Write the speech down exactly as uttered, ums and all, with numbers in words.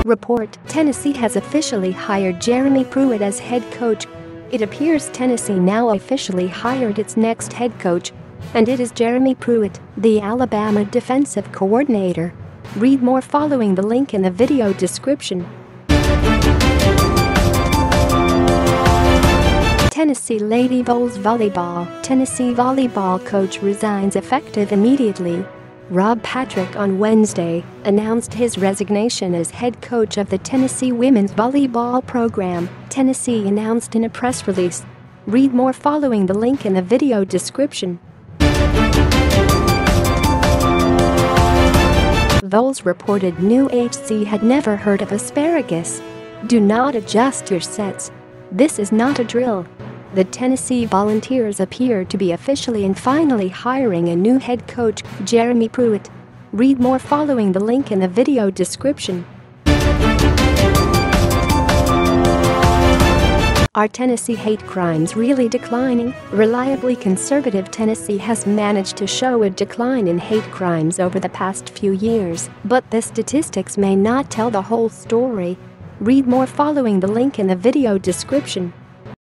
Report: Tennessee has officially hired Jeremy Pruitt as head coach. It appears Tennessee now officially hired its next head coach. And it is Jeremy Pruitt, the Alabama defensive coordinator. Read more following the link in the video description. Tennessee Lady Vols Volleyball: Tennessee volleyball coach resigns effective immediately. Rob Patrick on Wednesday announced his resignation as head coach of the Tennessee women's volleyball program, Tennessee announced in a press release. Read more following the link in the video description. Vols reported New H C had never heard of asparagus. Do not adjust your sets. This is not a drill. The Tennessee Volunteers appear to be officially and finally hiring a new head coach, Jeremy Pruitt. Read more following the link in the video description. Are Tennessee hate crimes really declining? Reliably conservative Tennessee has managed to show a decline in hate crimes over the past few years, but the statistics may not tell the whole story. Read more following the link in the video description.